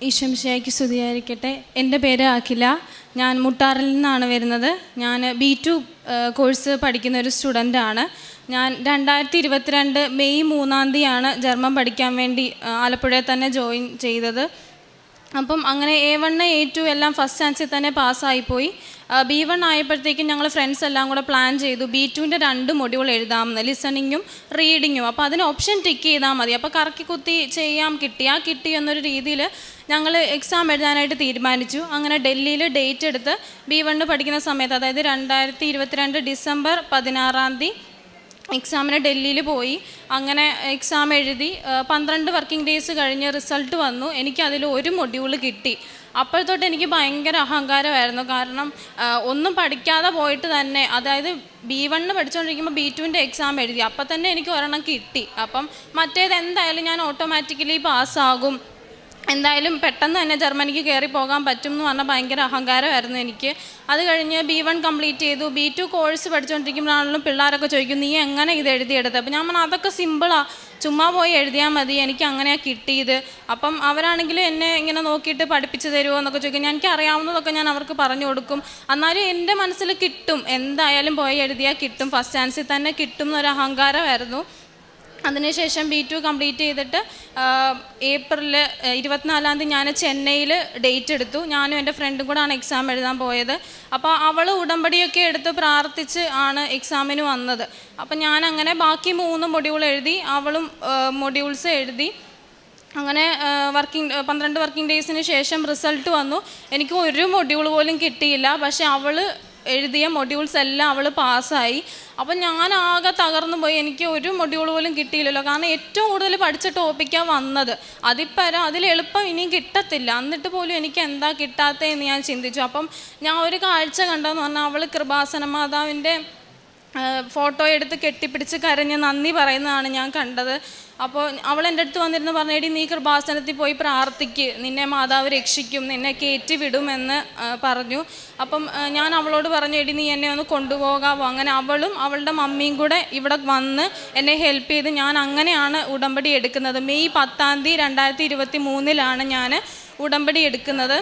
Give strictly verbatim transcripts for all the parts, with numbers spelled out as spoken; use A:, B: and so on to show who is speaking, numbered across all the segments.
A: ഈശോ മിശിഹായ്ക്ക് സ്തുതിയായിരിക്കട്ടെ. എൻ്റെ പേര് അഖില. ഞാൻ മുട്ടാറിൽ നിന്നാണ് വരുന്നത്. ഞാൻ ബി ടു കോഴ്സ് പഠിക്കുന്ന ഒരു സ്റ്റുഡൻ്റാണ്. ഞാൻ രണ്ടായിരത്തി ഇരുപത്തിരണ്ട് മെയ് മൂന്നാം തീയതിയാണ് ജർമ്മൻ പഠിക്കാൻ വേണ്ടി ആലപ്പുഴയിൽ തന്നെ ജോയിൻ ചെയ്തത്. അപ്പം അങ്ങനെ എ വൺ എ ടു എല്ലാം ഫസ്റ്റ് ചാൻസിൽ തന്നെ പാസ്സായിപ്പോയി. ബി വൺ ആയപ്പോഴത്തേക്കും ഞങ്ങൾ ഫ്രണ്ട്സ് എല്ലാം കൂടെ പ്ലാൻ ചെയ്തു ബി ടുവിൻ്റെ രണ്ട് മൊഡ്യൂൾ എഴുതാമെന്ന്, ലിസണിങ്ങും റീഡിങ്ങും. അപ്പോൾ അതിന് ഓപ്ഷൻ ടിക്ക് ചെയ്താൽ മതി. അപ്പോൾ കറക്കി കുത്തി ചെയ്യാം, കിട്ടിയാ കിട്ടി എന്നൊരു രീതിയിൽ ഞങ്ങൾ എക്സാം എഴുതാനായിട്ട് തീരുമാനിച്ചു. അങ്ങനെ ഡൽഹിയിൽ ഡേറ്റ് എടുത്ത് ബി വണ്ണ് പഠിക്കുന്ന സമയത്ത്, അതായത് രണ്ടായിരത്തി ഇരുപത്തിരണ്ട് ഡിസംബർ പതിനാറാം തീയതി എക്സാമിന് ഡൽഹിയിൽ പോയി. അങ്ങനെ എക്സാം എഴുതി പന്ത്രണ്ട് വർക്കിംഗ് ഡേയ്സ് കഴിഞ്ഞ് റിസൾട്ട് വന്നു. എനിക്കതിൽ ഒരു മൊഡ്യൂൾ കിട്ടി. അപ്പോഴത്തോട്ട് എനിക്ക് ഭയങ്കര അഹങ്കാരമായിരുന്നു. കാരണം ഒന്നും പഠിക്കാതെ പോയിട്ട് തന്നെ, അതായത് ബി വണ്ണ് പഠിച്ചുകൊണ്ടിരിക്കുമ്പോൾ ബി ടുവിൻ്റെ എക്സാം എഴുതി, അപ്പം തന്നെ എനിക്ക് ഒരെണ്ണം കിട്ടി. അപ്പം മറ്റേത് എന്തായാലും ഞാൻ ഓട്ടോമാറ്റിക്കലി പാസ്സാകും, എന്തായാലും പെട്ടെന്ന് തന്നെ ജർമ്മനിക്ക് കയറി പോകാൻ പറ്റും എന്ന് പറഞ്ഞാൽ ഭയങ്കര അഹങ്കാരമായിരുന്നു എനിക്ക്. അത് കഴിഞ്ഞ് ബി വൺ കംപ്ലീറ്റ് ചെയ്തു. ബി ടു കോഴ്സ് പഠിച്ചുകൊണ്ടിരിക്കുമ്പോഴാണെങ്കിലും പിള്ളേരൊക്കെ ചോദിക്കും നീ എങ്ങനെ ഇത് എഴുതിയെടുത്തത്. അപ്പം ഞാൻ പറഞ്ഞാൽ അതൊക്കെ സിമ്പിളാണ്, ചുമ്മാ പോയി എഴുതിയാൽ മതി, എനിക്ക് അങ്ങനെയാണ് കിട്ടിയത്. അപ്പം അവരാണെങ്കിലും എന്നെ ഇങ്ങനെ നോക്കിയിട്ട് പഠിപ്പിച്ച് തരുമോ എന്നൊക്കെ ചോദിക്കും. ഞാൻ എനിക്ക് അറിയാവുന്നതൊക്കെ ഞാൻ അവർക്ക് പറഞ്ഞു കൊടുക്കും. എന്നാലും എൻ്റെ മനസ്സിൽ കിട്ടും, എന്തായാലും പോയി എഴുതിയാൽ കിട്ടും, ഫസ്റ്റ് ചാൻസിൽ തന്നെ കിട്ടും എന്നൊരു അഹങ്കാരമായിരുന്നു. അതിനുശേഷം ബി ടു കംപ്ലീറ്റ് ചെയ്തിട്ട് ഏപ്രിൽ ഇരുപത്തിനാലാം തീയതി ഞാൻ ചെന്നൈയിൽ ഡേറ്റ് എടുത്തു. ഞാനും എൻ്റെ ഫ്രണ്ടും കൂടാണ് എക്സാം എഴുതാൻ പോയത്. അപ്പോൾ അവൾ ഉടമ്പടിയൊക്കെ എടുത്ത് പ്രാർത്ഥിച്ച് ആണ് എക്സാമിന് വന്നത്. അപ്പം ഞാനങ്ങനെ ബാക്കി മൂന്ന് മൊഡ്യൂൾ എഴുതി, അവളും മൊഡ്യൂൾസ് എഴുതി. അങ്ങനെ വർക്കിംഗ് പന്ത്രണ്ട് വർക്കിംഗ് ഡേയ്സിന് ശേഷം റിസൾട്ട് വന്നു. എനിക്ക് ഒരു മൊഡ്യൂൾ പോലും കിട്ടിയില്ല. പക്ഷെ അവൾ എഴുതിയ മൊഡ്യൂൾസ് എല്ലാം അവൾ പാസ്സായി. അപ്പം ഞാൻ ആകെ തകർന്നു പോയി. എനിക്ക് ഒരു മൊഡ്യൂൾ പോലും കിട്ടിയില്ലല്ലോ. കാരണം ഏറ്റവും കൂടുതൽ പഠിച്ച ടോപ്പിക്കാണ് വന്നത്. അതിപ്പരം അതിൽ എളുപ്പം ഇനിയും കിട്ടത്തില്ല. എന്നിട്ട് പോലും എനിക്ക് എന്താ കിട്ടാത്തതെന്ന് ഞാൻ ചിന്തിച്ചു. അപ്പം ഞാൻ ഒരു കാഴ്ച കണ്ടെന്ന് പറഞ്ഞാൽ, അവൾ കൃപാസന മാതാവിൻ്റെ ഫോട്ടോ എടുത്ത് കെട്ടിപ്പിടിച്ച് കരഞ്ഞ് നന്ദി പറയുന്നതാണ് ഞാൻ കണ്ടത്. അപ്പോൾ അവൾ എൻ്റെ അടുത്ത് വന്നിരുന്ന് പറഞ്ഞു, എടി നീ കൃപാസനത്തിൽ പോയി പ്രാർത്ഥിക്ക്, നിന്നെ മാതാവ് രക്ഷിക്കും, നിന്നെ കയറ്റി വിടുമെന്ന് പറഞ്ഞു. അപ്പം ഞാൻ അവളോട് പറഞ്ഞു, എടി നീ എന്നെ ഒന്ന് കൊണ്ടുപോകാമോ. അങ്ങനെ അവളും അവളുടെ മമ്മിയും കൂടെ ഇവിടെ വന്ന് എന്നെ ഹെൽപ്പ് ചെയ്ത് ഞാൻ അങ്ങനെയാണ് ഉടമ്പടി എടുക്കുന്നത്. മെയ് പത്താം തീയതി രണ്ടായിരത്തി ഇരുപത്തി മൂന്നിലാണ് ഞാൻ ഉടമ്പടി എടുക്കുന്നത്.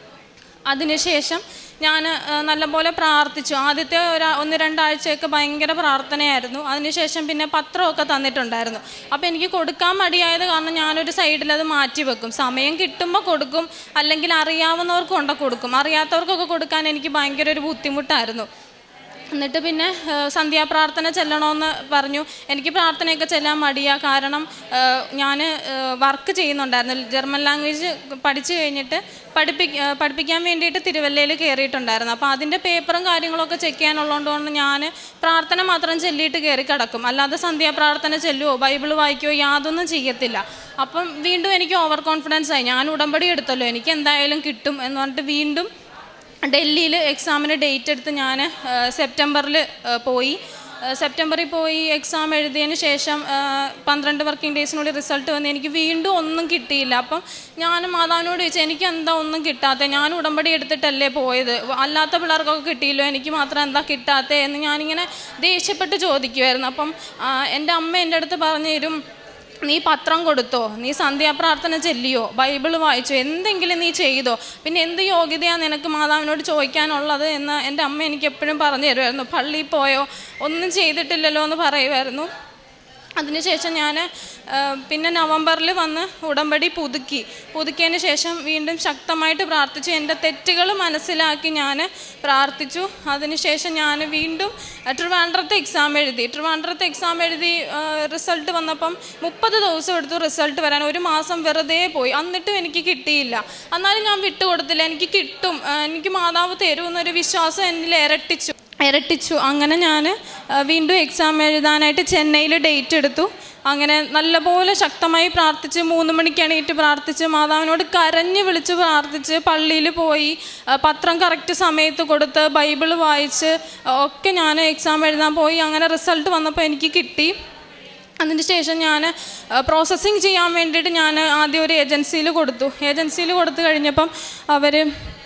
A: അതിനുശേഷം ഞാൻ നല്ലപോലെ പ്രാർത്ഥിച്ചു. ആദ്യത്തെ ഒരു ഒന്ന് രണ്ടാഴ്ചയൊക്കെ ഭയങ്കര പ്രാർത്ഥനയായിരുന്നു. അതിനുശേഷം പിന്നെ പത്രമൊക്കെ തന്നിട്ടുണ്ടായിരുന്നു. അപ്പോൾ എനിക്ക് കൊടുക്കാൻ മടിയായത് കാരണം ഞാനൊരു സൈഡിൽ അത് മാറ്റി വെക്കും. സമയം കിട്ടുമ്പോൾ കൊടുക്കും, അല്ലെങ്കിൽ അറിയാവുന്നവർക്ക് കൊണ്ട കൊടുക്കും. അറിയാത്തവർക്കൊക്കെ കൊടുക്കാൻ എനിക്ക് ഭയങ്കര ഒരു ബുദ്ധിമുട്ടായിരുന്നു. എന്നിട്ട് പിന്നെ സന്ധ്യാപ്രാർത്ഥന ചെല്ലണമെന്ന് പറഞ്ഞു. എനിക്ക് പ്രാർത്ഥനയൊക്കെ ചെല്ലാൻ മടിയാണ്. കാരണം ഞാൻ വർക്ക് ചെയ്യുന്നുണ്ടായിരുന്നു. ജർമ്മൻ ലാംഗ്വേജ് പഠിച്ചു കഴിഞ്ഞിട്ട് പഠിപ്പി പഠിപ്പിക്കാൻ വേണ്ടിയിട്ട് തിരുവല്ലയിൽ കയറിയിട്ടുണ്ടായിരുന്നു. അപ്പോൾ അതിൻ്റെ പേപ്പറും കാര്യങ്ങളൊക്കെ ചെക്ക് ചെയ്യാനുള്ളതുകൊണ്ട് ഞാൻ പ്രാർത്ഥന മാത്രം ചെല്ലിയിട്ട് കയറി കിടക്കും. അല്ലാതെ സന്ധ്യാപ്രാർത്ഥന ചെല്ലുമോ ബൈബിൾ വായിക്കുകയോ യാതൊന്നും ചെയ്യത്തില്ല. അപ്പം വീണ്ടും എനിക്ക് ഓവർ കോൺഫിഡൻസ് ആയി. ഞാൻ ഉടമ്പടി എടുത്തല്ലോ, എനിക്ക് എന്തായാലും കിട്ടും എന്ന് പറഞ്ഞിട്ട് വീണ്ടും ഡൽഹിയിൽ എക്സാമിന് ഡേറ്റ് എടുത്ത് ഞാൻ സെപ്റ്റംബറിൽ പോയി. സെപ്റ്റംബറിൽ പോയി എക്സാം എഴുതിയതിന് ശേഷം പന്ത്രണ്ട് വർക്കിംഗ് ഡേയ്സിനുള്ളിൽ റിസൾട്ട് വന്ന് എനിക്ക് വീണ്ടും ഒന്നും കിട്ടിയില്ല. അപ്പം ഞാൻ മാതാവിനോട് ചോദിച്ചു, എനിക്ക് എന്താ ഒന്നും കിട്ടാത്തത്, ഞാൻ ഉടമ്പടി എടുത്തിട്ടല്ലേ പോയത്, അല്ലാത്ത പിള്ളേർക്കൊക്കെ കിട്ടിയില്ലോ, എനിക്ക് മാത്രം എന്താ കിട്ടാത്തത് എന്ന് ഞാനിങ്ങനെ ദേഷ്യപ്പെട്ട് ചോദിക്കുമായിരുന്നു. അപ്പം എൻ്റെ അമ്മ എൻ്റെ അടുത്ത് പറഞ്ഞു തരും, നീ പത്രം കൊടുത്തോ, നീ സന്ധ്യാപ്രാർത്ഥന ചെല്ലിയോ, ബൈബിൾ വായിച്ചോ, എന്തെങ്കിലും നീ ചെയ്തോ, പിന്നെ എന്ത് യോഗ്യതയാണ് നിനക്ക് മാതാവിനോട് ചോദിക്കാനുള്ളത് എന്ന് എൻ്റെ അമ്മ എനിക്ക് എപ്പോഴും പറഞ്ഞു തരുമായിരുന്നു. പള്ളിയിൽ പോയോ, ഒന്നും ചെയ്തിട്ടില്ലല്ലോ എന്ന് പറയുമായിരുന്നു. അതിനുശേഷം ഞാൻ പിന്നെ നവംബറിൽ വന്ന് ഉടമ്പടി പുതുക്കി. പുതുക്കിയതിന് ശേഷം വീണ്ടും ശക്തമായിട്ട് പ്രാർത്ഥിച്ചു. എൻ്റെ തെറ്റുകൾ മനസ്സിലാക്കി ഞാൻ പ്രാർത്ഥിച്ചു. അതിനുശേഷം ഞാൻ വീണ്ടും ട്രിവാൻഡ്രത്ത് എക്സാം എഴുതി. ട്രിവാൻഡ്രത്ത് എക്സാം എഴുതി റിസൾട്ട് വന്നപ്പം മുപ്പത് ദിവസം എടുത്തു റിസൾട്ട് വരാൻ. ഒരു മാസം വെറുതെ പോയി. എന്നിട്ടും എനിക്ക് കിട്ടിയില്ല. എന്നാലും ഞാൻ വിട്ടുകൊടുത്തില്ല, എനിക്ക് കിട്ടും, എനിക്ക് മാതാവ് തരുമെന്നൊരു വിശ്വാസം എന്നിൽ ഇരട്ടിച്ചു ഇരട്ടിച്ചു അങ്ങനെ ഞാൻ വീണ്ടും എക്സാം എഴുതാനായിട്ട് ചെന്നൈയിൽ ഡേറ്റ് എടുത്തു. അങ്ങനെ നല്ലപോലെ ശക്തമായി പ്രാർത്ഥിച്ച് മൂന്ന് മണിക്ക് എണീറ്റ് പ്രാർത്ഥിച്ച് മാതാവിനോട് കരഞ്ഞ് വിളിച്ച് പ്രാർത്ഥിച്ച് പള്ളിയിൽ പോയി പത്രം കറക്റ്റ് സമയത്ത് കൊടുത്ത് ബൈബിൾ വായിച്ച് ഒക്കെ ഞാൻ എക്സാം എഴുതാൻ പോയി. അങ്ങനെ റിസൾട്ട് വന്നപ്പോൾ എനിക്ക് കിട്ടി. അതിന് ശേഷം ഞാൻ പ്രോസസ്സിങ് ചെയ്യാൻ വേണ്ടിയിട്ട് ഞാൻ ആദ്യം ഒരു ഏജൻസിയിൽ കൊടുത്തു. ഏജൻസിയിൽ കൊടുത്തു കഴിഞ്ഞപ്പം അവർ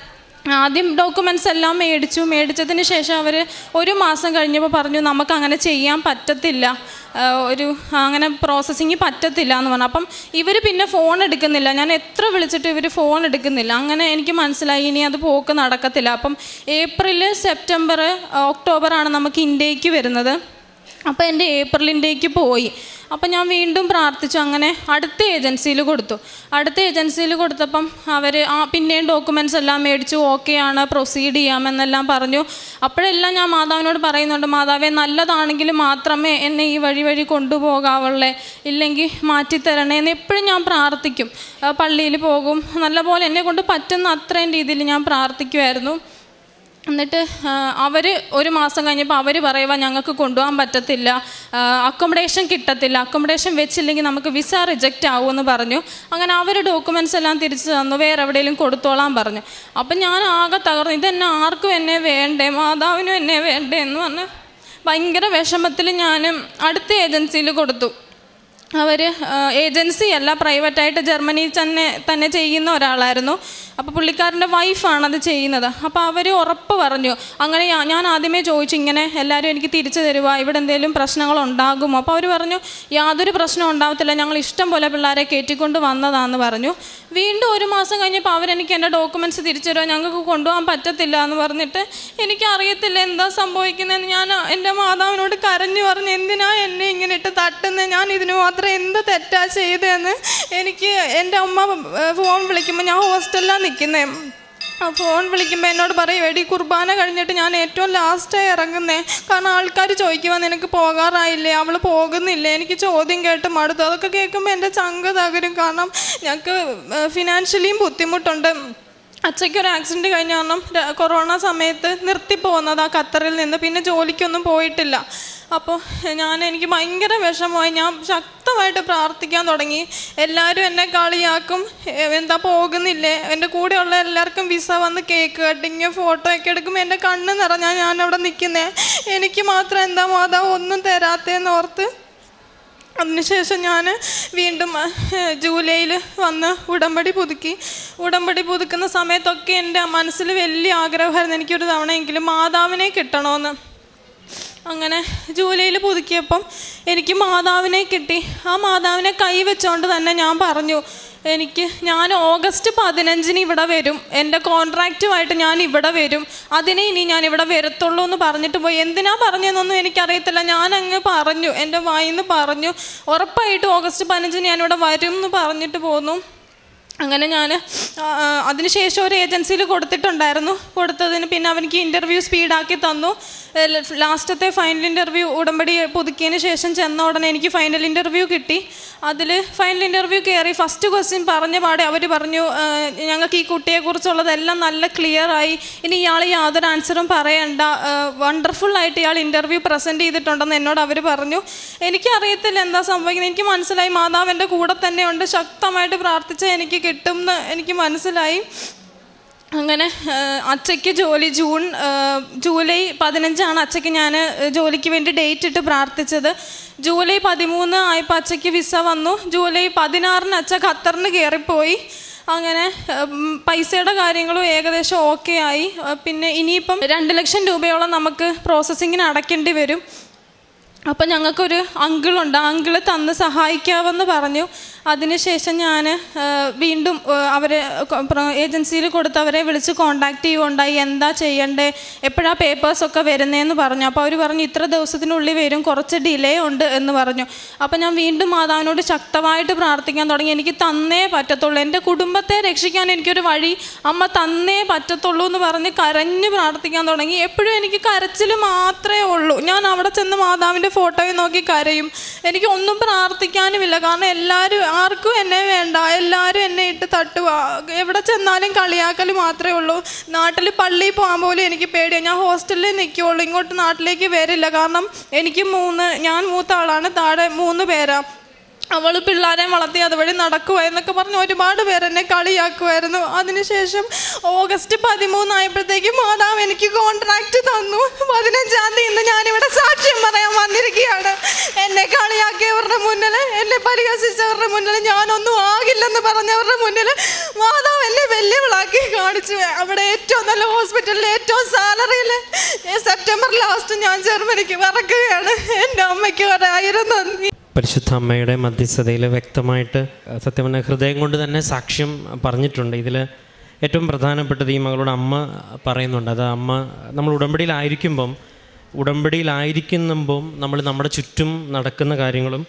A: ആദ്യം ഡോക്യുമെൻറ്റ്സ് എല്ലാം മേടിച്ചു. മേടിച്ചതിന് ശേഷം അവർ ഒരു മാസം കഴിഞ്ഞപ്പോൾ പറഞ്ഞു നമുക്ക് അങ്ങനെ ചെയ്യാൻ പറ്റത്തില്ല, ഒരു അങ്ങനെ പ്രോസസ്സിങ് പറ്റത്തില്ല എന്ന് പറഞ്ഞു. അപ്പം ഇവർ പിന്നെ ഫോൺ എടുക്കുന്നില്ല. ഞാൻ എത്ര വിളിച്ചിട്ട് ഇവർ ഫോൺ എടുക്കുന്നില്ല. അങ്ങനെ എനിക്ക് മനസ്സിലായി ഇനി അത് പോക്ക് നടക്കത്തില്ല. അപ്പം ഏപ്രിൽ, സെപ്റ്റംബർ, ഒക്ടോബറാണ് നമുക്ക് ഇന്ത്യക്ക് വരുന്നത്. അപ്പോൾ എൻ്റെ ഏപ്രിൽ ഇന്ത്യക്ക് പോയി. അപ്പം ഞാൻ വീണ്ടും പ്രാർത്ഥിച്ചു. അങ്ങനെ അടുത്ത ഏജൻസിയിൽ കൊടുത്തു. അടുത്ത ഏജൻസിയിൽ കൊടുത്തപ്പം അവർ ആ പിന്നെയും ഡോക്യുമെൻറ്റ്സ് എല്ലാം മേടിച്ചു. ഓക്കെ ആണ്, പ്രൊസീഡ് ചെയ്യാമെന്നെല്ലാം പറഞ്ഞു. അപ്പോഴെല്ലാം ഞാൻ മാതാവിനോട് പറയുന്നുണ്ട്, മാതാവേ നല്ലതാണെങ്കിൽ മാത്രമേ എന്നെ ഈ വഴി വഴി കൊണ്ടുപോകാവുള്ളേ, ഇല്ലെങ്കിൽ മാറ്റിത്തരണേ എന്ന് എപ്പോഴും ഞാൻ പ്രാർത്ഥിക്കും. പള്ളിയിൽ പോകും, നല്ലപോലെ എന്നെ കൊണ്ട് പറ്റുന്ന അത്രയും രീതിയിൽ ഞാൻ പ്രാർത്ഥിക്കുമായിരുന്നു. എന്നിട്ട് അവർ ഒരു മാസം കഴിഞ്ഞപ്പോൾ അവർ പറയുക ഞങ്ങൾക്ക് കൊണ്ടുപോകാൻ പറ്റത്തില്ല, അക്കോമഡേഷൻ കിട്ടത്തില്ല, അക്കോമഡേഷൻ വെച്ചില്ലെങ്കിൽ നമുക്ക് വിസ റിജക്റ്റ് ആവുമെന്ന് പറഞ്ഞു. അങ്ങനെ അവർ ഡോക്യുമെൻറ്റ്സ് എല്ലാം തിരിച്ചു തന്നു, വേറെ എവിടെയെങ്കിലും കൊടുത്തോളാൻ പറഞ്ഞു. അപ്പം ഞാൻ ആകെ തകർന്നു. ഇതെന്നെ ആർക്കും എന്നെ വേണ്ടേ, മാതാവിനും എന്നെ വേണ്ടേ എന്ന് പറഞ്ഞ് ഭയങ്കര വിഷമത്തിൽ ഞാൻ അടുത്ത ഏജൻസിയിൽ കൊടുത്തു. അവർ ഏജൻസി അല്ല, പ്രൈവറ്റായിട്ട് ജർമ്മനിയിൽ തന്നെ തന്നെ ചെയ്യുന്ന ഒരാളായിരുന്നു. അപ്പോൾ പുള്ളിക്കാരൻ്റെ വൈഫാണത് ചെയ്യുന്നത്. അപ്പോൾ അവർ ഉറപ്പ് പറഞ്ഞു. അങ്ങനെ ഞാൻ ആദ്യമേ ചോദിച്ചു, ഇങ്ങനെ എല്ലാവരും എനിക്ക് തിരിച്ചു തരുക, ഇവിടെ എന്തെങ്കിലും പ്രശ്നങ്ങളുണ്ടാകുമോ? അപ്പോൾ അവർ പറഞ്ഞു യാതൊരു പ്രശ്നവും ഉണ്ടാകത്തില്ല, ഞങ്ങൾ ഇഷ്ടം പോലെ പിള്ളേരെ കയറ്റിക്കൊണ്ട് വന്നതാണെന്ന് പറഞ്ഞു. വീണ്ടും ഒരു മാസം കഴിഞ്ഞപ്പോൾ അവരെനിക്ക് എൻ്റെ ഡോക്യുമെൻറ്റ്സ് തിരിച്ചു തരുക, ഞങ്ങൾക്ക് കൊണ്ടുപോകാൻ പറ്റത്തില്ല എന്ന് പറഞ്ഞിട്ട് എനിക്കറിയത്തില്ല എന്താ സംഭവിക്കുന്നതെന്ന്. ഞാൻ എൻ്റെ മാതാവിനോട് കരഞ്ഞു പറഞ്ഞു, എന്തിനാ എന്നെ ഇങ്ങനെ ഇട്ട് തട്ടുന്നത്, ഞാൻ ഇതിന് മാത്രം എന്ത് തെറ്റാ ചെയ്തതെന്ന്. എനിക്ക് എൻ്റെ അമ്മ ഫോൺ വിളിക്കുമ്പോൾ, ഞാൻ ഹോസ്റ്റലിലാണ് നിൽക്കുന്നത്, ഫോൺ വിളിക്കുമ്പോൾ എന്നോട് പറയും, എടി കുർബാന കഴിഞ്ഞിട്ട് ഞാൻ ഏറ്റവും ലാസ്റ്റായി ഇറങ്ങുന്നേ, കാരണം ആൾക്കാർ ചോദിക്കുമ്പോൾ നിനക്ക് പോകാറായില്ലേ, അവൾ പോകുന്നില്ലേ, എനിക്ക് ചോദ്യം കേട്ട് മടുത്തു. അതൊക്കെ കേൾക്കുമ്പോൾ എൻ്റെ ചങ്ക് തകരും. കാരണം ഞങ്ങൾക്ക് ഫിനാൻഷ്യലിയും ബുദ്ധിമുട്ടുണ്ട്. അച്ഛയ്ക്കൊരു ആക്സിഡൻറ്റ് കഴിഞ്ഞ കാരണം കൊറോണ സമയത്ത് നിർത്തിപ്പോകുന്നതാണ് ഖത്തറിൽ നിന്ന്, പിന്നെ ജോലിക്കൊന്നും പോയിട്ടില്ല. അപ്പോൾ ഞാൻ എനിക്ക് ഭയങ്കര വിഷമമായി. ഞാൻ ശക്തമായിട്ട് പ്രാർത്ഥിക്കാൻ തുടങ്ങി. എല്ലാവരും എന്നെ കളിയാക്കും, എന്താ പോകുന്നില്ലേ, എൻ്റെ കൂടെയുള്ള എല്ലാവർക്കും വിസ വന്ന് കേക്ക് കട്ടിങ് ഫോട്ടോ ഒക്കെ എടുക്കുമ്പോൾ എൻ്റെ കണ്ണ് നിറഞ്ഞാൽ ഞാൻ അവിടെ നിൽക്കുന്നേ, എനിക്ക് മാത്രം എന്താ മാതാവ് ഒന്നും തരാത്തേന്ന് ഓർത്ത്. അതിനുശേഷം ഞാൻ വീണ്ടും ജൂലൈയിൽ വന്ന് ഉടമ്പടി പുതുക്കി. ഉടമ്പടി പുതുക്കുന്ന സമയത്തൊക്കെ എൻ്റെ മനസ്സിൽ വലിയ ആഗ്രഹമായിരുന്നു എനിക്കൊരു തവണയെങ്കിലും മാതാവിനെ കിട്ടണമെന്ന്. അങ്ങനെ ജൂലൈയിൽ പുതുക്കിയപ്പം എനിക്ക് മാതാവിനെ കിട്ടി. ആ മാതാവിനെ കൈവച്ചുകൊണ്ട് തന്നെ ഞാൻ പറഞ്ഞു, എനിക്ക് ഞാൻ ഓഗസ്റ്റ് പതിനഞ്ചിന് ഇവിടെ വരും, എൻ്റെ കോൺട്രാക്റ്റുമായിട്ട് ഞാൻ ഇവിടെ വരും, അതിനെ ഇനി ഞാൻ ഇവിടെ വരത്തുള്ളൂ എന്ന് പറഞ്ഞിട്ട് പോയി. എന്തിനാ പറഞ്ഞതെന്നൊന്നും എനിക്കറിയത്തില്ല, ഞാൻ അങ്ങ് പറഞ്ഞു, എൻ്റെ വായിന്ന് പറഞ്ഞു, ഉറപ്പായിട്ട് ഓഗസ്റ്റ് പതിനഞ്ചിന് ഞാനിവിടെ വരും എന്ന് പറഞ്ഞിട്ട് പോന്നു. അങ്ങനെ ഞാൻ അതിനുശേഷം ഒരു ഏജൻസിയിൽ കൊടുത്തിട്ടുണ്ടായിരുന്നു. കൊടുത്തതിന് പിന്നെ അവനിക്ക് ഇൻ്റർവ്യൂ സ്പീഡാക്കി തന്നു. ലാസ്റ്റത്തെ ഫൈനൽ ഇൻ്റർവ്യൂ ഉടമ്പടി പുതുക്കിയതിന് ശേഷം ചെന്ന ഉടനെ എനിക്ക് ഫൈനൽ ഇൻ്റർവ്യൂ കിട്ടി. അതിൽ ഫൈനൽ ഇൻ്റർവ്യൂ കയറി ഫസ്റ്റ് ക്വസ്റ്റ്യൻ പറഞ്ഞ പാടെ അവർ പറഞ്ഞു, ഞങ്ങൾക്ക് ഈ കുട്ടിയെക്കുറിച്ചുള്ളതെല്ലാം നല്ല ക്ലിയറായി, ഇനി ഇയാൾ യാതൊരു ആൻസറും പറയണ്ട, വണ്ടർഫുള്ളായിട്ട് ഇയാൾ ഇൻ്റർവ്യൂ പ്രസൻറ്റ് ചെയ്തിട്ടുണ്ടെന്ന് എന്നോട് അവർ പറഞ്ഞു. എനിക്കറിയത്തില്ല എന്താ സംഭവിക്കുന്നത്. എനിക്ക് മനസ്സിലായി മാതാവ് എൻ്റെ കൂടെ തന്നെ ഉണ്ട്, ശക്തമായിട്ട് പ്രാർത്ഥിച്ചാൽ എനിക്ക് കിട്ടും എന്ന് എനിക്ക് മനസ്സിലായി. അങ്ങനെ അച്ഛയ്ക്ക് ജോലി ജൂൺ ജൂലൈ പതിനഞ്ചാണ് അച്ഛയ്ക്ക് ഞാൻ ജോലിക്ക് വേണ്ടി ഡേറ്റ് ഇട്ട് പ്രാർത്ഥിച്ചത്. ജൂലൈ പതിമൂന്ന് ആയപ്പോൾ അച്ഛയ്ക്ക് വിസ വന്നു. ജൂലൈ പതിനാറിന് അച്ഛ ഖത്തറിന് കയറിപ്പോയി. അങ്ങനെ പൈസയുടെ കാര്യങ്ങളും ഏകദേശം ഓക്കെ ആയി. പിന്നെ ഇനിയിപ്പം രണ്ട് ലക്ഷം രൂപയോളം നമുക്ക് പ്രോസസ്സിങ്ങിന് അടയ്ക്കേണ്ടി വരും. അപ്പം ഞങ്ങൾക്കൊരു അങ്കിളുണ്ട്, അങ്കിള് തന്ന് സഹായിക്കാമെന്ന് പറഞ്ഞു. അതിനുശേഷം ഞാൻ വീണ്ടും അവരെ ഏജൻസിയിൽ കൊടുത്തവരെ വിളിച്ച് കോണ്ടാക്ട് ചെയ്യുകയുണ്ടായി. എന്താ ചെയ്യണ്ടേ, എപ്പോഴാണ് പേപ്പേഴ്സൊക്കെ വരുന്നതെന്ന് പറഞ്ഞു. അപ്പോൾ അവർ പറഞ്ഞു ഇത്ര ദിവസത്തിനുള്ളിൽ വരും, കുറച്ച് ഡിലേ ഉണ്ട് എന്ന് പറഞ്ഞു. അപ്പോൾ ഞാൻ വീണ്ടും മാതാവിനോട് ശക്തമായിട്ട് പ്രാർത്ഥിക്കാൻ തുടങ്ങി. എനിക്ക് തന്നേ പറ്റത്തുള്ളൂ, എൻ്റെ കുടുംബത്തെ രക്ഷിക്കാൻ എനിക്കൊരു വഴി അമ്മ തന്നേ പറ്റത്തുള്ളൂ എന്ന് പറഞ്ഞ് കരഞ്ഞ് പ്രാർത്ഥിക്കാൻ തുടങ്ങി. എപ്പോഴും എനിക്ക് കരച്ചിൽ മാത്രമേ ഉള്ളൂ. ഞാൻ അവിടെ ചെന്ന് മാതാവിൻ്റെ ഫോട്ടോയിൽ നോക്കി കരയും. എനിക്ക് ഒന്നും പ്രാർത്ഥിക്കാനുമില്ല, കാരണം എല്ലാവരും ആർക്കും എന്നെ വേണ്ട, എല്ലാവരും എന്നെ ഇട്ട് തട്ടുക, എവിടെ ചെന്നാലും കളിയാക്കൽ മാത്രമേ ഉള്ളൂ. നാട്ടിൽ പള്ളിയിൽ പോകാൻ പോലും എനിക്ക് പേടിയാണ്. ഞാൻ ഹോസ്റ്റലിൽ നിൽക്കുകയുള്ളൂ, ഇങ്ങോട്ട് നാട്ടിലേക്ക് വരില്ല. കാരണം എനിക്ക് മൂന്ന് ഞാൻ മൂത്ത ആളാണ്, താഴെ മൂന്ന് പേരാണ്. അവൾ പിള്ളേരെ വളർത്തി അതുവഴി നടക്കുക എന്നൊക്കെ പറഞ്ഞ് ഒരുപാട് പേരെന്നെ കളിയാക്കുമായിരുന്നു. അതിനുശേഷം ഓഗസ്റ്റ് പതിമൂന്നായപ്പോഴത്തേക്കും മാതാവ് എനിക്ക് കോൺട്രാക്റ്റ് തന്നു. പതിനഞ്ചാം തീയതി ഇന്ന് ഞാനിവിടെ സാക്ഷ്യം പറയാൻ വന്നിരിക്കുകയാണ്. എന്നെ കളിയാക്കിയവരുടെ മുന്നിൽ, എന്നെ പരിഹസിച്ചവരുടെ മുന്നിൽ, ഞാനൊന്നും ആകില്ലെന്ന് പറഞ്ഞവരുടെ മുന്നിൽ മാതാവ് എന്നെ
B: വലിയവളാക്കി കാണിച്ചു. അവിടെ ഏറ്റവും നല്ല ഹോസ്പിറ്റലിൽ ഏറ്റവും സാലറിയിൽ സെപ്റ്റംബർ ലാസ്റ്റ് ഞാൻ ജർമ്മനിക്ക് പറക്കുകയാണ്. എൻ്റെ അമ്മയ്ക്ക് ഒരായിരം നന്ദി.
C: പരിശുദ്ധ അമ്മയുടെ മധ്യസ്ഥതയിൽ വ്യക്തമായിട്ട് സത്യം പറഞ്ഞ ഹൃദയം കൊണ്ട് തന്നെ സാക്ഷ്യം പറഞ്ഞിട്ടുണ്ട്. ഇതിൽ ഏറ്റവും പ്രധാനപ്പെട്ടത് ഈ മകളോട് അമ്മ പറയുന്നുണ്ട്. അത് അമ്മ നമ്മൾ ഉടമ്പടിയിലായിരിക്കുമ്പം ഉടമ്പടിയിലായിരിക്കുമ്പം നമ്മൾ നമ്മുടെ ചുറ്റും നടക്കുന്ന കാര്യങ്ങളും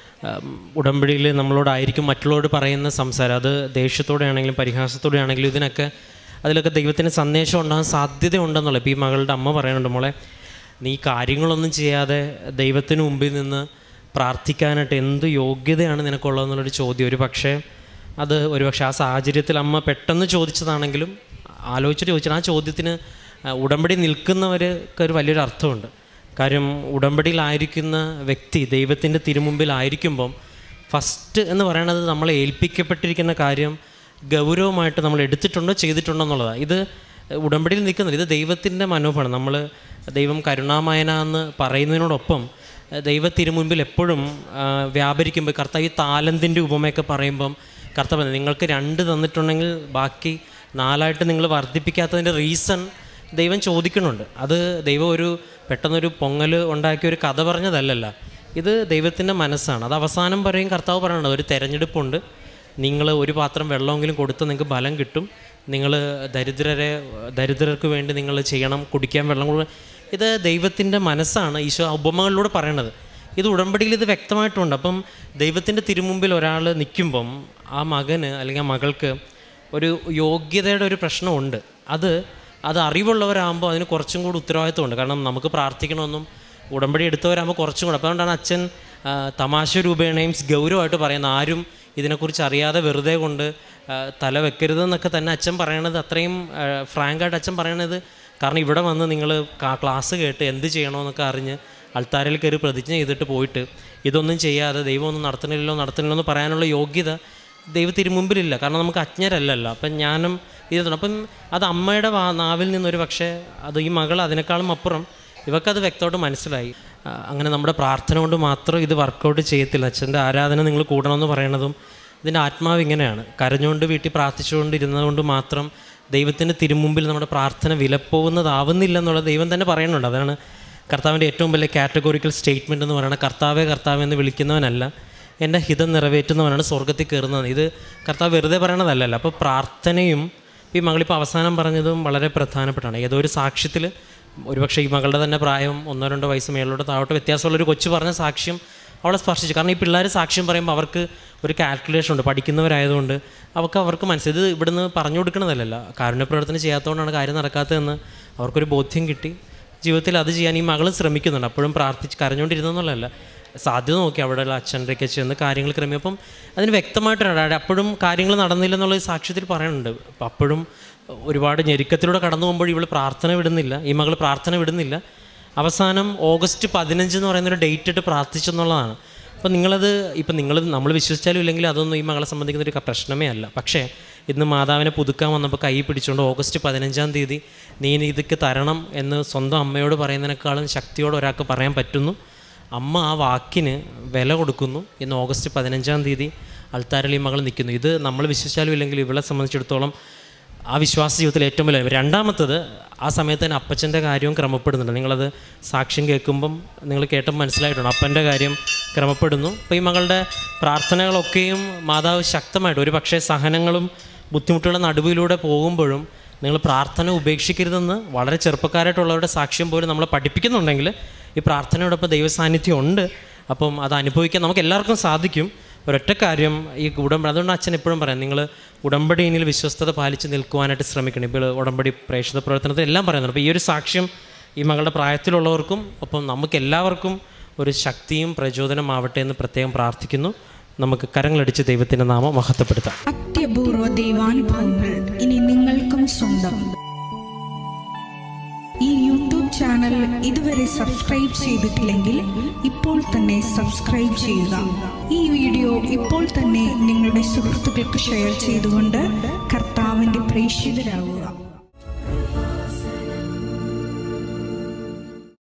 C: ഉടമ്പടിയിൽ നമ്മളോടായിരിക്കും മറ്റുള്ളവരോട് പറയുന്ന സംസാരം, അത് ദേഷ്യത്തോടെ ആണെങ്കിലും പരിഹാസത്തോടെ ആണെങ്കിലും ഇതിനൊക്കെ അതിലൊക്കെ ദൈവത്തിന് സന്ദേശം ഉണ്ടാകാൻ സാധ്യത ഉണ്ടെന്നുള്ളത്. ഇപ്പോൾ ഈ മകളുടെ അമ്മ പറയുന്നുണ്ട്, മോളെ നീ കാര്യങ്ങളൊന്നും ചെയ്യാതെ ദൈവത്തിന് മുമ്പിൽ നിന്ന് പ്രാർത്ഥിക്കാനായിട്ട് എന്ത് യോഗ്യതയാണ് നിനക്കുള്ളതെന്നുള്ളൊരു ചോദ്യം. ഒരു പക്ഷേ അത് ഒരുപക്ഷെ ആ സാഹചര്യത്തിൽ അമ്മ പെട്ടെന്ന് ചോദിച്ചതാണെങ്കിലും ആലോചിച്ചിട്ട് ചോദിച്ചാൽ ആ ചോദ്യത്തിന് ഉടമ്പടി നിൽക്കുന്നവർക്ക് ഒരു വലിയൊരു അർത്ഥമുണ്ട്. കാര്യം ഉടമ്പടിയിലായിരിക്കുന്ന വ്യക്തി ദൈവത്തിൻ്റെ തിരുമുമ്പിലായിരിക്കുമ്പം ഫസ്റ്റ് എന്ന് പറയണത് നമ്മളെ ഏൽപ്പിക്കപ്പെട്ടിരിക്കുന്ന കാര്യം ഗൗരവമായിട്ട് നമ്മൾ എടുത്തിട്ടുണ്ടോ ചെയ്തിട്ടുണ്ടോ എന്നുള്ളതാണ്. ഇത് ഉടമ്പടിയിൽ നിൽക്കുന്നില്ല, ഇത് ദൈവത്തിൻ്റെ മനോഭാവമാണ്. നമ്മൾ ദൈവം കരുണാമയന എന്ന് പറയുന്നതിനോടൊപ്പം ദൈവ തിരുമുമ്പിൽ എപ്പോഴും വ്യാപരിക്കുമ്പോൾ കർത്താവ് ഈ താലന്തിൻ്റെ ഉപമയൊക്കെ പറയുമ്പം കർത്താവ് നിങ്ങൾക്ക് രണ്ട് തന്നിട്ടുണ്ടെങ്കിൽ ബാക്കി നാലായിട്ട് നിങ്ങൾ വർദ്ധിപ്പിക്കാത്തതിൻ്റെ റീസൺ ദൈവം ചോദിക്കുന്നുണ്ട്. അത് ദൈവം ഒരു പെട്ടെന്നൊരു പൊങ്ങൽ ഉണ്ടാക്കിയ ഒരു കഥ പറഞ്ഞതല്ലല്ല, ഇത് ദൈവത്തിൻ്റെ മനസ്സാണ്. അത് അവസാനം പറയും കർത്താവ് പറയണത് ഒരു തെരഞ്ഞെടുപ്പുണ്ട്, നിങ്ങൾ ഒരു പാത്രം വെള്ളമെങ്കിലും കൊടുത്ത് നിങ്ങൾക്ക് ബലം കിട്ടും, നിങ്ങൾ ദരിദ്രരെ ദരിദ്രർക്ക് വേണ്ടി നിങ്ങൾ ചെയ്യണം, കുടിക്കാൻ വെള്ളം കൊടുക്കുക. ഇത് ദൈവത്തിൻ്റെ മനസ്സാണ് ഈശോ ഉപമകളിലൂടെ പറയണത്. ഇത് ഉടമ്പടിയിൽ ഇത് വ്യക്തമായിട്ടുണ്ട്. അപ്പം ദൈവത്തിൻ്റെ തിരുമുമ്പിൽ ഒരാൾ നിൽക്കുമ്പം ആ മകന് അല്ലെങ്കിൽ ആ മകൾക്ക് ഒരു യോഗ്യതയുടെ ഒരു പ്രശ്നമുണ്ട്. അത് അത് അറിവുള്ളവരാകുമ്പോൾ അതിന് കുറച്ചും കൂടി ഉത്തരവാദിത്വമുണ്ട്. കാരണം നമുക്ക് പ്രാർത്ഥിക്കണമെന്നും ഉടമ്പടി എടുത്തവരാകുമ്പോൾ കുറച്ചും കൂടെ. അപ്പോൾ അതുകൊണ്ടാണ് അച്ഛൻ തമാശ രൂപേണയും ഗൗരവമായിട്ട് പറയുന്നത്, ആരും ഇതിനെക്കുറിച്ച് അറിയാതെ വെറുതെ കൊണ്ട് തല വെക്കരുതെന്നൊക്കെ തന്നെ അച്ഛൻ പറയണത്. അത്രയും ഫ്രാങ്കായിട്ട് അച്ഛൻ പറയണത് കാരണം ഇവിടെ വന്ന് നിങ്ങൾ ക്ലാസ് കേട്ട് എന്ത് ചെയ്യണമെന്നൊക്കെ അറിഞ്ഞ് അൾത്താരയിൽ കയറി പ്രതിജ്ഞ ചെയ്തിട്ട് പോയിട്ട് ഇതൊന്നും ചെയ്യാതെ ദൈവം ഒന്നും നടത്തണില്ലല്ലോ നടത്തണില്ലോ എന്ന് പറയാനുള്ള യോഗ്യത ദൈവ തിരുമുമ്പിലില്ല. കാരണം നമുക്ക് അജ്ഞരല്ലല്ലോ. അപ്പം ഞാനും ഇതുണ്ട്. അപ്പം അത് അമ്മയുടെ വാ നാവിൽ നിന്നൊരു പക്ഷേ അത് ഈ മകൾ അതിനേക്കാളും അപ്പുറം ഇവക്കത് വ്യക്തമായിട്ട് മനസ്സിലായി. അങ്ങനെ നമ്മുടെ പ്രാർത്ഥന കൊണ്ട് മാത്രം ഇത് വർക്കൗട്ട് ചെയ്യത്തില്ല. അച്ഛൻ്റെ ആരാധന നിങ്ങൾ കൂടണമെന്ന് പറയണതും ഇതിൻ്റെ ആത്മാവ് ഇങ്ങനെയാണ്. കരഞ്ഞുകൊണ്ട് വീട്ടിൽ പ്രാർത്ഥിച്ചുകൊണ്ടിരുന്നത് കൊണ്ട് മാത്രം ദൈവത്തിൻ്റെ തിരുമുമ്പിൽ നമ്മുടെ പ്രാർത്ഥന വിലപ്പോകുന്നതാവുന്നില്ല എന്നുള്ളത് ദൈവം തന്നെ പറയുന്നുണ്ട്. അതാണ് കർത്താവിൻ്റെ ഏറ്റവും വലിയ കാറ്റഗോറിക്കൽ സ്റ്റേറ്റ്മെൻറ്റ് എന്ന് പറയുന്നത്. കർത്താവെ കർത്താവ് എന്ന് വിളിക്കുന്നവനല്ല, എൻ്റെ ഹിതം നിറവേറ്റുന്നവനാണ് സ്വർഗ്ഗത്തിൽ കയറുന്നത്. ഇത് കർത്താവ് വെറുതെ പറയണതല്ലല്ലോ. അപ്പോൾ പ്രാർത്ഥനയും ഈ മകളിപ്പോൾ അവസാനം പറഞ്ഞതും വളരെ പ്രധാനപ്പെട്ടാണ്. ഏതോ ഒരു സാക്ഷ്യത്തിൽ ഒരുപക്ഷെ ഈ മകളുടെ തന്നെ പ്രായം ഒന്നോ രണ്ടോ വയസ്സ് മേലോട്ട് താഴോട്ട് വ്യത്യാസമുള്ളൊരു കൊച്ചു പറഞ്ഞ സാക്ഷ്യം അവളെ സ്പർശിച്ചു. കാരണം ഈ പിള്ളേർ സാക്ഷ്യം പറയുമ്പോൾ അവർക്ക് ഒരു കാൽക്കുലേഷൻ ഉണ്ട്, പഠിക്കുന്നവരായതുകൊണ്ട് അവർക്ക് അവർക്ക് മനസ്സിൽ ഇത് ഇവിടുന്ന് പറഞ്ഞു കൊടുക്കണതല്ലല്ലോ. കാരുണ്യപ്രവർത്തനം ചെയ്യാത്തതുകൊണ്ടാണ് കാര്യം നടക്കാത്തതെന്ന് അവർക്കൊരു ബോധ്യം കിട്ടി. ജീവിതത്തിൽ അത് ചെയ്യാൻ ഈ മകൾ ശ്രമിക്കുന്നുണ്ട്. അപ്പോഴും പ്രാർത്ഥിച്ച് കരഞ്ഞുകൊണ്ടിരുന്നെന്നുള്ളതല്ല, സാധ്യത നോക്കി അവിടെയുള്ള അച്ഛൻ്റെയൊക്കെ ചെന്ന് കാര്യങ്ങൾ ക്രമി. അപ്പം അതിന് വ്യക്തമായിട്ടാണ് അപ്പോഴും കാര്യങ്ങൾ നടന്നില്ലെന്നുള്ള സാക്ഷ്യത്തിൽ പറയുന്നുണ്ട്. അപ്പം അപ്പോഴും ഒരുപാട് ഞെരുക്കത്തിലൂടെ കടന്നു പോകുമ്പോൾ ഇവൾ പ്രാർത്ഥന വിടുന്നില്ല, ഈ മകൾ പ്രാർത്ഥന വിടുന്നില്ല. അവസാനം ഓഗസ്റ്റ് പതിനഞ്ച് എന്ന് പറയുന്നൊരു ഡേറ്റ് ഇട്ട് പ്രാർത്ഥിച്ചെന്നുള്ളതാണ്. അപ്പോൾ നിങ്ങളത് ഇപ്പം നിങ്ങൾ നമ്മൾ വിശ്വസിച്ചാലും ഇല്ലെങ്കിൽ അതൊന്നും ഈ മകളെ സംബന്ധിക്കുന്നൊരു പ്രശ്നമേ അല്ല. പക്ഷേ ഇന്ന് മാതാവിനെ പുതുക്കാൻ വന്നപ്പോൾ കൈ പിടിച്ചുകൊണ്ട് ഓഗസ്റ്റ് പതിനഞ്ചാം തീയതി നീ ഇതൊക്കെ തരണം എന്ന് സ്വന്തം അമ്മയോട് പറയുന്നതിനേക്കാളും ശക്തിയോടെ ഒരാൾക്ക് പറയാൻ പറ്റുന്നു. അമ്മ ആ വാക്കിന് വില കൊടുക്കുന്നു. ഇന്ന് ഓഗസ്റ്റ് പതിനഞ്ചാം തീയതി അൾത്താരയിൽ ഈ മകൾ നിൽക്കുന്നു. ഇത് നമ്മൾ വിശ്വസിച്ചാലും ഇല്ലെങ്കിൽ ഇവളെ സംബന്ധിച്ചിടത്തോളം ആ വിശ്വാസ ജീവിതത്തിൽ ഏറ്റവും വലിയ. രണ്ടാമത്തത് ആ സമയത്ത് തന്നെ അപ്പച്ചൻ്റെ കാര്യവും ക്രമപ്പെടുന്നുണ്ട്. നിങ്ങളത് സാക്ഷ്യം കേൾക്കുമ്പം നിങ്ങൾ കേട്ടപ്പോൾ മനസ്സിലായിട്ടുണ്ട് അപ്പൻ്റെ കാര്യം ക്രമപ്പെടുന്നു. അപ്പോൾ ഈ മകളുടെ പ്രാർത്ഥനകളൊക്കെയും മാതാവ് ശക്തമായിട്ട് ഒരു പക്ഷേ സഹനങ്ങളും ബുദ്ധിമുട്ടുള്ള നടുവിലൂടെ പോകുമ്പോഴും നിങ്ങൾ പ്രാർത്ഥന ഉപേക്ഷിക്കരുതെന്ന് വളരെ ചെറുപ്പക്കാരായിട്ടുള്ളവരുടെ സാക്ഷ്യം പോലും നമ്മളെ പഠിപ്പിക്കുന്നുണ്ടെങ്കിൽ ഈ പ്രാർത്ഥനയോടൊപ്പം ദൈവസാന്നിധ്യം ഉണ്ട്. അപ്പം അത് അനുഭവിക്കാൻ നമുക്ക് എല്ലാവർക്കും സാധിക്കും. ഒരൊറ്റ കാര്യം ഈ ഉടമ്പടി, അതുകൊണ്ട് അച്ഛൻ എപ്പോഴും പറയാം, നിങ്ങൾ ഉടമ്പടിയിൽ വിശ്വസ്തത പാലിച്ച് നിൽക്കുവാനായിട്ട് ശ്രമിക്കണം. ഇപ്പോൾ ഉടമ്പടി പ്രേക്ഷിത പ്രവർത്തനത്തിൽ എല്ലാം പറയുന്നുണ്ട്. അപ്പോൾ ഈ ഒരു സാക്ഷ്യം ഈ മകളുടെ പ്രായത്തിലുള്ളവർക്കും ഒപ്പം നമുക്ക് എല്ലാവർക്കും ഒരു ശക്തിയും പ്രചോദനമാവട്ടെ എന്ന് പ്രത്യേകം പ്രാർത്ഥിക്കുന്നു. നമുക്ക് കരങ്ങളടിച്ച് ദൈവത്തിൻ്റെ നാമം മഹത്വപ്പെടുത്താം.
D: അത്യപൂർവ ദൈവാനുഭവങ്ങൾ ഇനി നിങ്ങൾക്കും സ്വന്തം. ഈ യൂട്യൂബ് ചാനൽ ഇതുവരെ സബ്സ്ക്രൈബ് ചെയ്തിട്ടില്ലെങ്കിൽ ഇപ്പോൾ തന്നെ സബ്സ്ക്രൈബ് ചെയ്യുക. ഈ വീഡിയോ ഇപ്പോൾ തന്നെ നിങ്ങളുടെ സുഹൃത്തുക്കൾക്ക് ഷെയർ ചെയ്തുകൊണ്ട് കർത്താവിൻ്റെ പ്രേക്ഷിതരാകുക.